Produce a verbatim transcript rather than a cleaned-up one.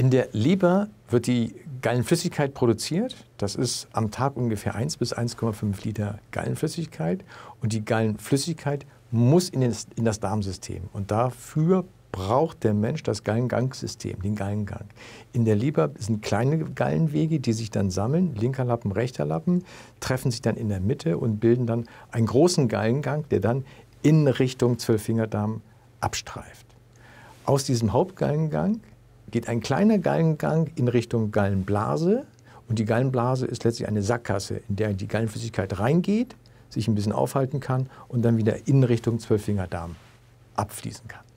In der Leber wird die Gallenflüssigkeit produziert. Das ist am Tag ungefähr eins bis eins Komma fünf Liter Gallenflüssigkeit. Und die Gallenflüssigkeit muss in, den, in das Darmsystem. Und dafür braucht der Mensch das Gallengangsystem, den Gallengang. In der Leber sind kleine Gallenwege, die sich dann sammeln, linker Lappen, rechter Lappen, treffen sich dann in der Mitte und bilden dann einen großen Gallengang, der dann in Richtung Zwölffingerdarm abstreift. Aus diesem Hauptgallengang geht ein kleiner Gallengang in Richtung Gallenblase. Und die Gallenblase ist letztlich eine Sackgasse, in der die Gallenflüssigkeit reingeht, sich ein bisschen aufhalten kann und dann wieder in Richtung Zwölffingerdarm abfließen kann.